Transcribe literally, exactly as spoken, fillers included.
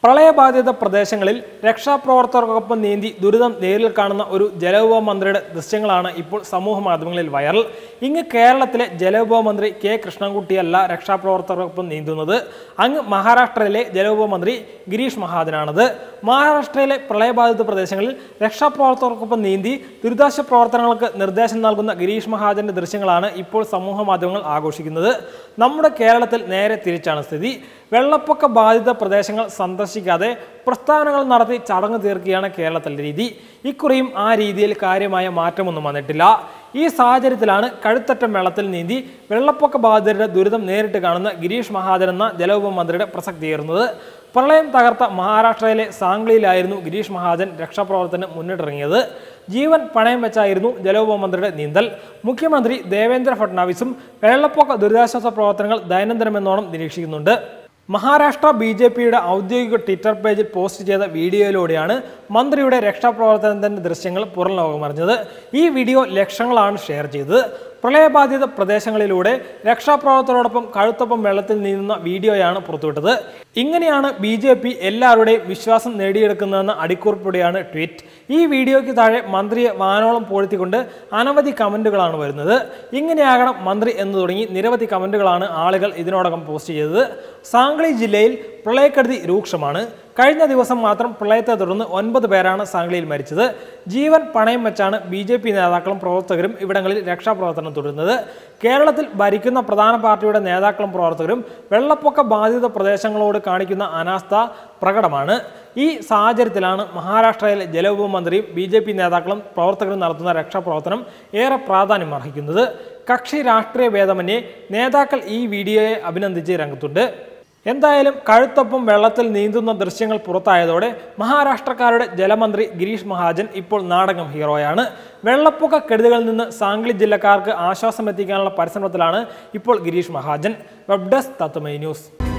പ്രളയബാധിത പ്രദേശങ്ങളിൽ രക്ഷാപ്രവർത്തകർക്കൊപ്പം നീന്തി ദുരിതം നേരിൽ കാണുന്ന ഒരു ജലവിഭവ മന്ത്രിയുടെ ദൃശ്യങ്ങളാണ് ഇപ്പോൾ സമൂഹ മാധ്യമങ്ങളിൽ വൈറൽ. ഇങ്ങ് കേരളത്തിലെ ജലവിഭവ മന്ത്രി കെ കൃഷ്ണൻകുട്ടിയല്ല രക്ഷാപ്രവർത്തകർക്കൊപ്പം നീന്തുന്നത്. അങ്ങ് മഹാരാഷ്ട്രയിലെ ജലവിഭവ മന്ത്രി ഗിരീഷ് മഹാജനാണത്. മഹാരാഷ്ട്രയിലെ പ്രളയബാധിത പ്രദേശങ്ങളിൽ രക്ഷാപ്രവർത്തകർക്കൊപ്പം നീന്തി ദുരിതാശ്വാസ പ്രവർത്തനങ്ങൾക്ക് നിർദ്ദേശം നൽകുന്ന ഗിരീഷ് മഹാജന്റെ ദൃശ്യങ്ങളാണ് ഇപ്പോൾ സമൂഹ മാധ്യമങ്ങൾ ആഘോഷിക്കുന്നത്. നമ്മുടെ കേരളത്തിൽ നേരെ തിരിച്ചാണ് സ്ഥിതി. വെള്ളപ്പൊക്ക ബാധിത പ്രദേശങ്ങൾ സന്ദർശിക്കാതെ പ്രസ്താവനകൾ നടത്തി ചടങ്ങ് തീർക്കുകയാണ് കേരളത്തിലെ രീതി. ഇക്കുറിയും ആ രീതിയിൽ കാര്യമായ മാറ്റമൊന്നും വന്നിട്ടില്ല. ഈ സാഹചര്യത്തിലാണ് കഴുത്തറ്റം വെള്ളത്തിൽ നീന്തി വെള്ളപ്പൊക്ക ബാധിതരുടെ ദുരിതം നേരിട്ട് കാണുന്ന ഗിരീഷ് മഹാജൻ എന്ന ജലവിഭവ മന്ത്രിയുടെ പ്രസക്തിയേറുന്നത്. പ്രളയം തകർത്ത മഹാരാഷ്ട്രയിലെ സാംഗ്ലിയിലായിരുന്നു ഗിരീഷ് മഹാജൻ രക്ഷാപ്രവർത്തനം മുന്നിട്ടിറങ്ങിയത്. ജീവൻ പണയം വെച്ചായിരുന്നു ജലവിഭവ മന്ത്രിയുടെ നീന്തൽ. മുഖ്യമന്ത്രി ദേവേന്ദ്ര ഫഡ്നാവിസും വെള്ളപ്പൊക്ക ദുരിതാശ്വാസ പ്രവർത്തനങ്ങൾ ദൈനംദിനമെന്നോണം നിരീക്ഷിക്കുന്നുണ്ട്. മഹാരാഷ്ട്ര ബി ജെ പിയുടെ ഔദ്യോഗിക ട്വിറ്റർ പേജിൽ പോസ്റ്റ് ചെയ്ത വീഡിയോയിലൂടെയാണ് മന്ത്രിയുടെ രക്ഷാപ്രവർത്തനത്തിന്റെ ദൃശ്യങ്ങൾ പുറം ലോകമറിഞ്ഞത്. ഈ വീഡിയോ ലക്ഷങ്ങളാണ് ഷെയർ ചെയ്തത്. പ്രളയബാധിത പ്രദേശങ്ങളിലൂടെ രക്ഷാപ്രവർത്തകരോടൊപ്പം കഴുത്തൊപ്പം വെള്ളത്തിൽ നീന്തുന്ന വീഡിയോയാണ് പുറത്തുവിട്ടത്. ഇങ്ങനെയാണ് ബി ജെ പി എല്ലാവരുടെയും വിശ്വാസം നേടിയെടുക്കുന്നതെന്ന അടിക്കുറിപ്പോടെയാണ് ട്വീറ്റ്. ഈ വീഡിയോയ്ക്ക് താഴെ മന്ത്രിയെ വാനോളം പോഴ്ത്തിക്കൊണ്ട് അനവധി കമന്റുകളാണ് വരുന്നത്. ഇങ്ങനെയാകണം മന്ത്രി എന്ന് തുടങ്ങി നിരവധി കമന്റുകളാണ് ആളുകൾ ഇതിനോടകം പോസ്റ്റ് ചെയ്തത്. സാംഗ്ലി ജില്ലയിൽ പ്രളയക്കെടുതി രൂക്ഷമാണ്. കഴിഞ്ഞ ദിവസം മാത്രം പ്രളയത്തെ തുടർന്ന് ഒൻപത് പേരാണ് സാംഗ്ലിയിൽ മരിച്ചത്. ജീവൻ പണയം വെച്ചാണ് ബി ജെ പി നേതാക്കളും പ്രവർത്തകരും ഇവിടങ്ങളിൽ രക്ഷാപ്രവർത്തനം തുടരുന്നത്. കേരളത്തിൽ ഭരിക്കുന്ന പ്രധാന പാർട്ടിയുടെ നേതാക്കളും പ്രവർത്തകരും വെള്ളപ്പൊക്ക ബാധിത പ്രദേശങ്ങളോട് കാണിക്കുന്ന അനാസ്ഥ പ്രകടമാണ്. ഈ സാഹചര്യത്തിലാണ് മഹാരാഷ്ട്രയിലെ ജലവിഭവ മന്ത്രിയും ബി ജെ പി നേതാക്കളും പ്രവർത്തകരും നടത്തുന്ന രക്ഷാപ്രവർത്തനം ഏറെ പ്രാധാന്യം അർഹിക്കുന്നത്. കക്ഷി രാഷ്ട്രീയ ഭേദമന്യേ നേതാക്കൾ ഈ വീഡിയോയെ അഭിനന്ദിച്ച് രംഗത്തുണ്ട്. എന്തായാലും കഴുത്തൊപ്പം വെള്ളത്തിൽ നീന്തുന്ന ദൃശ്യങ്ങൾ പുറത്തായതോടെ മഹാരാഷ്ട്രക്കാരുടെ ജലമന്ത്രി ഗിരീഷ് മഹാജൻ ഇപ്പോൾ നാടകം ഹീറോയാണ്. വെള്ളപ്പൊക്ക കെടുതികളിൽ നിന്ന് സാംഗ്ലി ജില്ലക്കാർക്ക് ആശ്വാസം എത്തിക്കാനുള്ള പരിശ്രമത്തിലാണ് ഇപ്പോൾ Girish Mahajan. Web desk Tatwamayi news.